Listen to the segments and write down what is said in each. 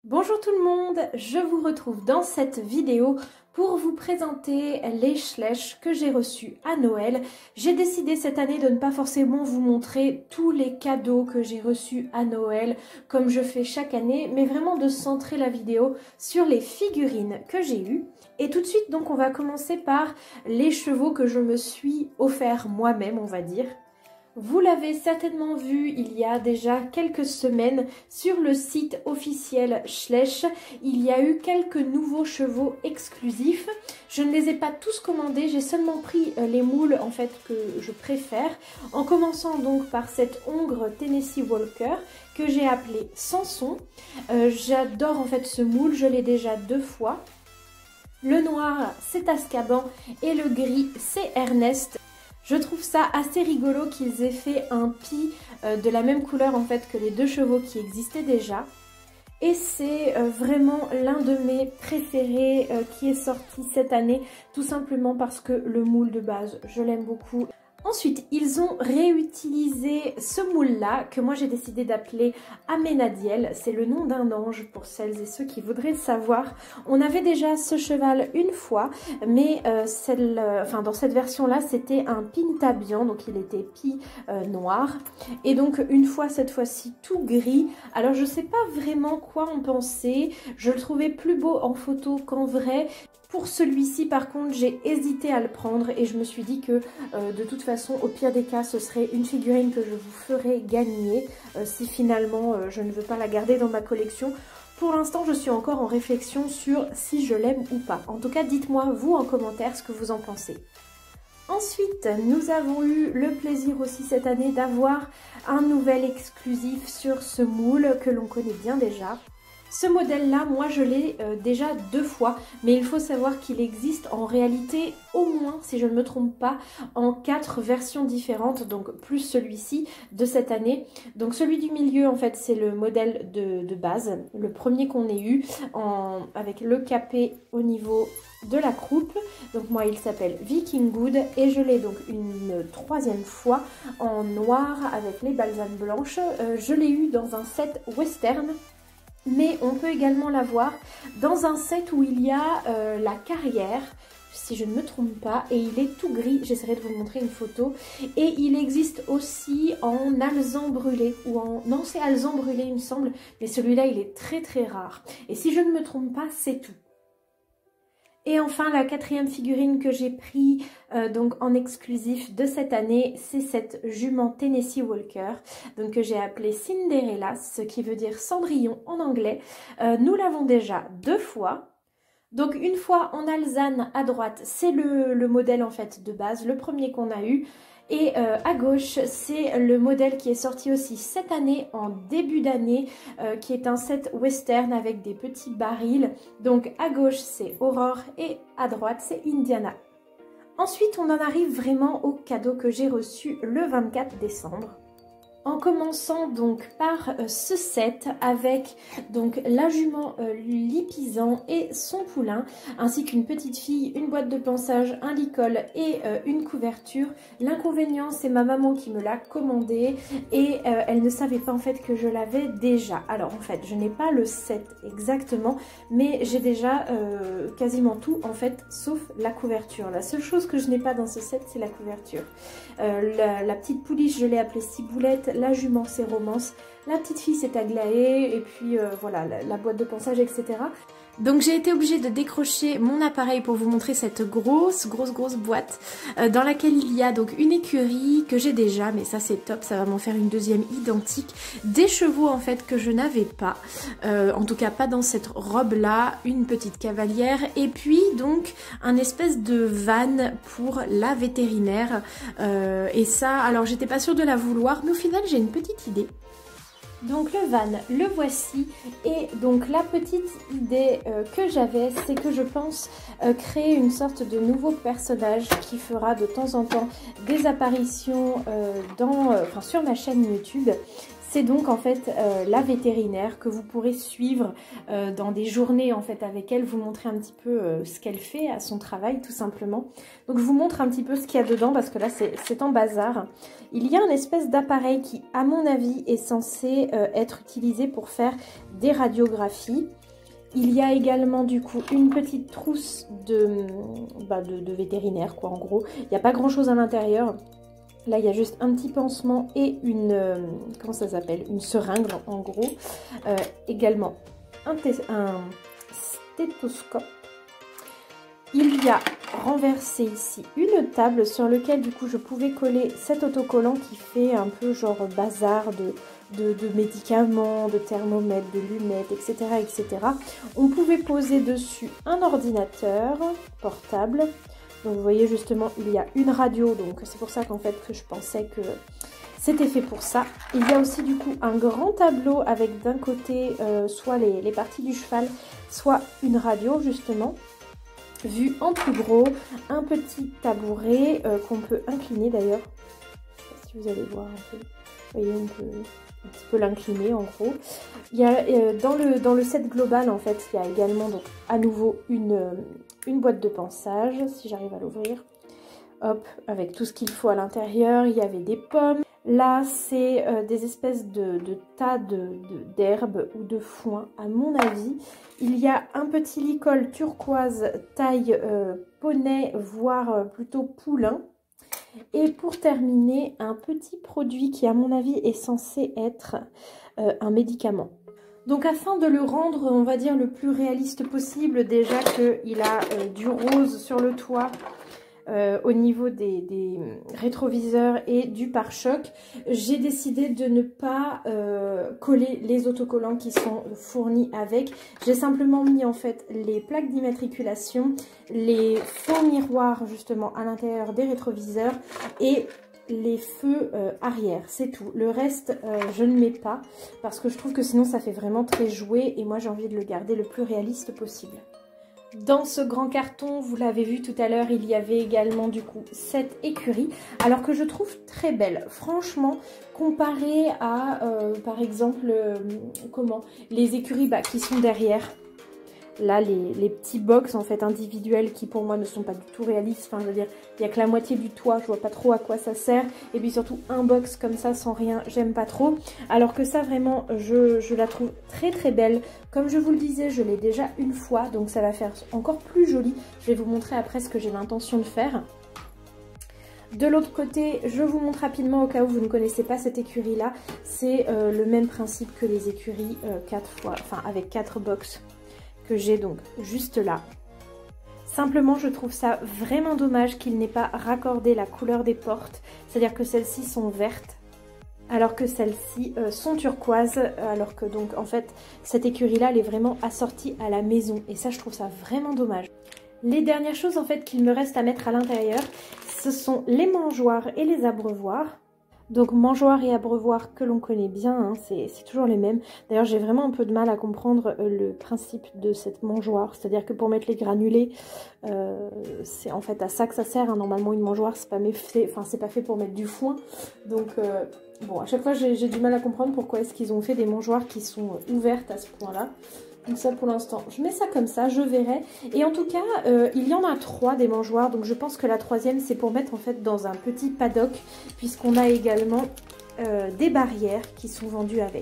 Bonjour tout le monde, je vous retrouve dans cette vidéo pour vous présenter les Schleich que j'ai reçus à Noël. J'ai décidé cette année de ne pas forcément vous montrer tous les cadeaux que j'ai reçus à Noël comme je fais chaque année, mais vraiment de centrer la vidéo sur les figurines que j'ai eues. Et tout de suite donc on va commencer par les chevaux que je me suis offert moi-même, on va dire. Vous l'avez certainement vu il y a déjà quelques semaines sur le site officiel Schleich. Il y a eu quelques nouveaux chevaux exclusifs. Je ne les ai pas tous commandés, j'ai seulement pris les moules en fait que je préfère. En commençant donc par cette hongre Tennessee Walker que j'ai appelée Samson. J'adore en fait ce moule, je l'ai déjà 2 fois. Le noir c'est Azkaban et le gris c'est Ernest. Je trouve ça assez rigolo qu'ils aient fait un pie de la même couleur en fait que les 2 chevaux qui existaient déjà. Et c'est vraiment l'un de mes préférés qui est sorti cette année, tout simplement parce que le moule de base, je l'aime beaucoup. Ensuite, ils ont réutilisé ce moule-là, que moi j'ai décidé d'appeler Amenadiel. C'est le nom d'un ange pour celles et ceux qui voudraient le savoir. On avait déjà ce cheval une fois, mais dans cette version-là, c'était un Pintabian, donc il était pie noir. Et donc une fois, cette fois-ci, tout gris. Alors je sais pas vraiment quoi en penser. Je le trouvais plus beau en photo qu'en vrai. Pour celui-ci, par contre, j'ai hésité à le prendre et je me suis dit que de toute façon, au pire des cas, ce serait une figurine que je vous ferai gagner si finalement je ne veux pas la garder dans ma collection. Pour l'instant, je suis encore en réflexion sur si je l'aime ou pas. En tout cas, dites-moi, vous, en commentaire, ce que vous en pensez. Ensuite, nous avons eu le plaisir aussi cette année d'avoir un nouvel exclusif sur ce moule que l'on connaît bien déjà. Ce modèle-là, moi je l'ai déjà 2 fois, mais il faut savoir qu'il existe en réalité au moins, si je ne me trompe pas, en 4 versions différentes, donc plus celui-ci de cette année. Donc celui du milieu, en fait, c'est le modèle de base, le premier qu'on ait eu, avec le capé au niveau de la croupe. Donc moi, il s'appelle Viking Good et je l'ai donc une 3e fois en noir avec les balsanes blanches. Je l'ai eu dans un set western. Mais on peut également l'avoir dans un set où il y a la carrière, si je ne me trompe pas, et il est tout gris. J'essaierai de vous montrer une photo. Et il existe aussi en alezan brûlé, ou en... Non, c'est alezan brûlé il me semble, mais celui-là il est très très rare. Et si je ne me trompe pas, c'est tout. Et enfin, la 4e figurine que j'ai pris donc en exclusif de cette année, c'est cette jument Tennessee Walker, donc que j'ai appelée Cinderella, ce qui veut dire Cendrillon en anglais. Nous l'avons déjà 2 fois. Donc une fois en alezan à droite, c'est le modèle en fait de base, le premier qu'on a eu. Et à gauche, c'est le modèle qui est sorti aussi cette année, en début d'année, qui est un set western avec des petits barils. Donc à gauche, c'est Aurore et à droite, c'est Indiana. Ensuite, on en arrive vraiment au cadeau que j'ai reçu le 24 décembre. En commençant donc par ce set avec donc la jument Lipizzan et son poulain, ainsi qu'une petite fille, une boîte de pansage, un licol et une couverture. L'inconvénient, c'est ma maman qui me l'a commandé et elle ne savait pas en fait que je l'avais déjà. Alors en fait, je n'ai pas le set exactement, mais j'ai déjà quasiment tout en fait, sauf la couverture. La seule chose que je n'ai pas dans ce set, c'est la couverture. La petite pouliche, je l'ai appelée Ciboulette. La jument, c'est Romance. La petite fille, c'est Aglaé. Et puis, voilà, la boîte de pansage, etc. Donc, j'ai été obligée de décrocher mon appareil pour vous montrer cette grosse boîte dans laquelle il y a donc une écurie que j'ai déjà. Mais ça, c'est top. Ça va m'en faire une 2e identique. Des chevaux, en fait, que je n'avais pas. En tout cas, pas dans cette robe-là. Une petite cavalière. Et puis, donc, un espèce de van pour la vétérinaire. Et ça, alors, j'étais pas sûre de la vouloir. Mais au final, j'ai une petite idée. Donc le van, le voici, et donc la petite idée que j'avais, c'est que je pense créer une sorte de nouveau personnage qui fera de temps en temps des apparitions sur ma chaîne YouTube. C'est donc en fait la vétérinaire que vous pourrez suivre dans des journées en fait avec elle, vous montrer un petit peu ce qu'elle fait à son travail tout simplement. Donc je vous montre un petit peu ce qu'il y a dedans parce que là c'est en bazar. Il y a une espèce d'appareil qui à mon avis est censé être utilisé pour faire des radiographies. Il y a également du coup une petite trousse de vétérinaire quoi en gros. Il n'y a pas grand chose à l'intérieur. Là, il y a juste un petit pansement et une, comment ça s'appelle? Une seringue, en gros. Également, un stéthoscope. Il y a renversé ici une table sur laquelle, du coup, je pouvais coller cet autocollant qui fait un peu genre bazar de médicaments, de thermomètres, de lunettes, etc., etc. On pouvait poser dessus un ordinateur portable. Donc vous voyez justement il y a une radio, donc c'est pour ça qu'en fait que je pensais que c'était fait pour ça. Il y a aussi du coup un grand tableau avec d'un côté soit les parties du cheval, soit une radio justement, vue en plus gros, un petit tabouret qu'on peut incliner d'ailleurs. Je sais pas si vous allez voir un peu, vous voyez on peut un petit peu l'incliner en gros. Il y a dans le set global en fait il y a également donc à nouveau une boîte de pansage, si j'arrive à l'ouvrir, hop, avec tout ce qu'il faut à l'intérieur. Il y avait des pommes. Là, c'est des espèces de tas d'herbes ou de foin, à mon avis. Il y a un petit licol turquoise taille poney, voire plutôt poulain. Et pour terminer, un petit produit qui, à mon avis, est censé être un médicament. Donc afin de le rendre, on va dire, le plus réaliste possible, déjà qu'il a du rose sur le toit au niveau des rétroviseurs et du pare-choc, j'ai décidé de ne pas coller les autocollants qui sont fournis avec. J'ai simplement mis en fait les plaques d'immatriculation, les faux miroirs justement à l'intérieur des rétroviseurs et les feux arrière, c'est tout. Le reste, je ne mets pas parce que je trouve que sinon ça fait vraiment très joué et moi j'ai envie de le garder le plus réaliste possible. Dans ce grand carton, vous l'avez vu tout à l'heure, il y avait également du coup cette écurie, alors que je trouve très belle. Franchement, comparé à par exemple les écuries qui sont derrière. Là, les petits box en fait individuels qui pour moi ne sont pas du tout réalistes. Enfin, je veux dire, il n'y a que la moitié du toit, je vois pas trop à quoi ça sert. Et puis surtout, un box comme ça sans rien, j'aime pas trop. Alors que ça, vraiment, je la trouve très très belle. Comme je vous le disais, je l'ai déjà une fois, donc ça va faire encore plus joli. Je vais vous montrer après ce que j'ai l'intention de faire. De l'autre côté, je vous montre rapidement au cas où vous ne connaissez pas cette écurie là. C'est le même principe que les écuries 4 fois, enfin avec 4 box que j'ai donc juste là. Simplement, je trouve ça vraiment dommage qu'il n'ait pas raccordé la couleur des portes. C'est-à-dire que celles-ci sont vertes, alors que celles-ci sont turquoises. Alors que donc, en fait, cette écurie-là, elle est vraiment assortie à la maison. Et ça, je trouve ça vraiment dommage. Les dernières choses, en fait, qu'il me reste à mettre à l'intérieur, ce sont les mangeoires et les abreuvoirs. Donc mangeoires et abreuvoirs que l'on connaît bien, hein, c'est toujours les mêmes. D'ailleurs j'ai vraiment un peu de mal à comprendre le principe de cette mangeoire. C'est-à-dire que pour mettre les granulés, c'est en fait à ça que ça sert. Hein. Normalement une mangeoire c'est pas fait pour mettre du foin. Donc bon, à chaque fois j'ai du mal à comprendre pourquoi est-ce qu'ils ont fait des mangeoires qui sont ouvertes à ce point-là. Donc ça pour l'instant, je mets ça comme ça, je verrai. Et en tout cas, il y en a 3 des mangeoires. Donc je pense que la troisième, c'est pour mettre en fait dans un petit paddock. Puisqu'on a également des barrières qui sont vendues avec.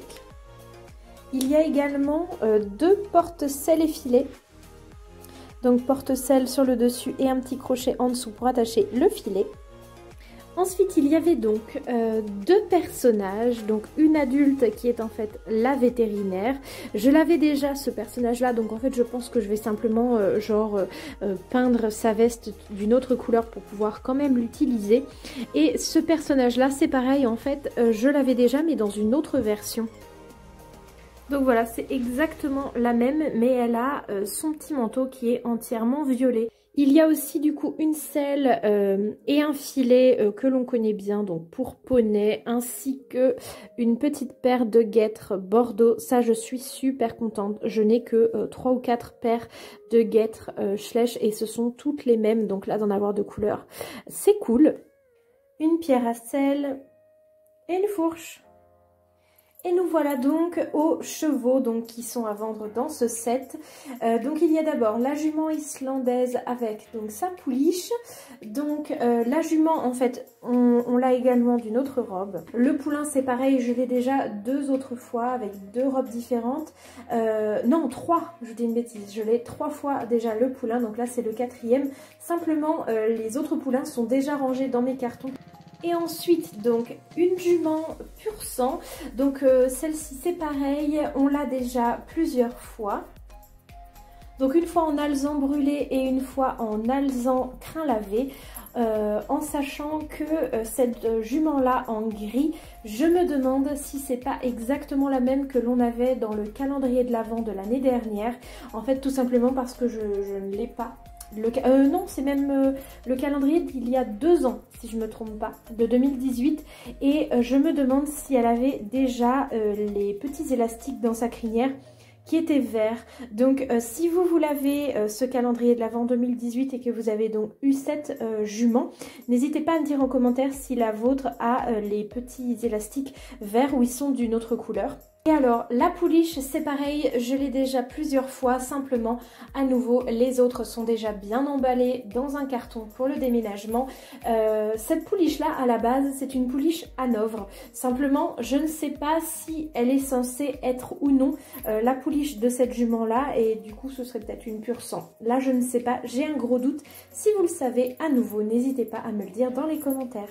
Il y a également 2 porte-selles effilés. Donc porte-selles sur le dessus et un petit crochet en dessous pour attacher le filet. Ensuite, il y avait donc 2 personnages, donc une adulte qui est en fait la vétérinaire. Je l'avais déjà ce personnage-là, donc en fait je pense que je vais simplement peindre sa veste d'une autre couleur pour pouvoir quand même l'utiliser. Et ce personnage-là, c'est pareil, en fait, je l'avais déjà mais dans une autre version. Donc voilà, c'est exactement la même, mais elle a son petit manteau qui est entièrement violet. Il y a aussi du coup une selle et un filet que l'on connaît bien donc pour poney, ainsi que une petite paire de guêtres bordeaux. Ça je suis super contente, je n'ai que 3 ou 4 paires de guêtres Schleich et ce sont toutes les mêmes, donc là d'en avoir de couleurs, c'est cool. Une pierre à sel et une fourche. Et nous voilà donc aux chevaux donc, qui sont à vendre dans ce set. Donc il y a d'abord la jument islandaise avec donc sa pouliche. Donc la jument en fait on l'a également d'une autre robe. Le poulain c'est pareil, je l'ai déjà 2 autres fois avec 2 robes différentes. Non 3, je dis une bêtise, je l'ai 3 fois déjà le poulain, donc là c'est le 4e. Simplement les autres poulains sont déjà rangés dans mes cartons. Et ensuite, donc, une jument pur sang. Donc, celle-ci, c'est pareil, on l'a déjà plusieurs fois. Donc, une fois en alezan brûlé et une fois en alezan crin lavé. En sachant que cette jument-là en gris, je me demande si c'est pas exactement la même que l'on avait dans le calendrier de l'Avent de l'année dernière. En fait, tout simplement parce que je ne l'ai pas. Non, c'est même le calendrier d'il y a 2 ans, si je ne me trompe pas, de 2018. Et je me demande si elle avait déjà les petits élastiques dans sa crinière qui étaient verts. Donc si vous l'avez, ce calendrier de l'Avent 2018 et que vous avez donc eu cette jument, n'hésitez pas à me dire en commentaire si la vôtre a les petits élastiques verts ou ils sont d'une autre couleur. Et alors, la pouliche, c'est pareil, je l'ai déjà plusieurs fois, simplement, à nouveau, les autres sont déjà bien emballés dans un carton pour le déménagement. Cette pouliche-là, à la base, c'est une pouliche hanovre. Simplement, je ne sais pas si elle est censée être ou non la pouliche de cette jument-là, et du coup, ce serait peut-être une pure sang. Là, je ne sais pas, j'ai un gros doute. Si vous le savez, à nouveau, n'hésitez pas à me le dire dans les commentaires.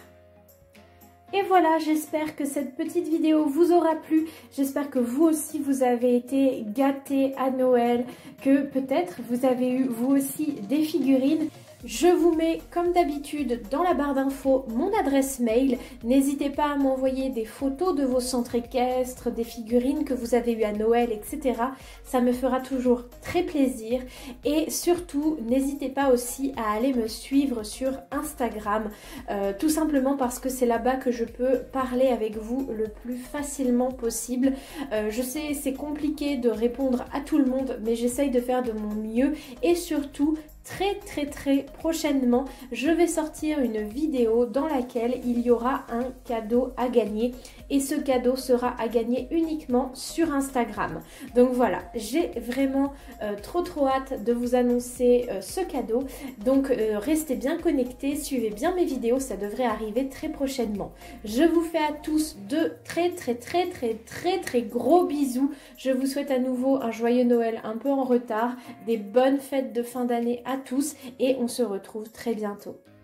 Et voilà, j'espère que cette petite vidéo vous aura plu. J'espère que vous aussi vous avez été gâtés à Noël, que peut-être vous avez eu vous aussi des figurines. Je vous mets comme d'habitude dans la barre d'infos mon adresse mail. N'hésitez pas à m'envoyer des photos de vos centres équestres, des figurines que vous avez eues à Noël, etc. Ça me fera toujours très plaisir. Et surtout, n'hésitez pas aussi à aller me suivre sur Instagram. Tout simplement parce que c'est là-bas que je peux parler avec vous le plus facilement possible. Je sais, c'est compliqué de répondre à tout le monde, mais j'essaye de faire de mon mieux. Et surtout, très prochainement, je vais sortir une vidéo dans laquelle il y aura un cadeau à gagner et ce cadeau sera à gagner uniquement sur Instagram. Donc voilà, j'ai vraiment trop hâte de vous annoncer ce cadeau. Donc restez bien connectés, suivez bien mes vidéos, ça devrait arriver très prochainement. Je vous fais à tous de très gros bisous. Je vous souhaite à nouveau un joyeux Noël un peu en retard, des bonnes fêtes de fin d'année à tous et on se retrouve très bientôt.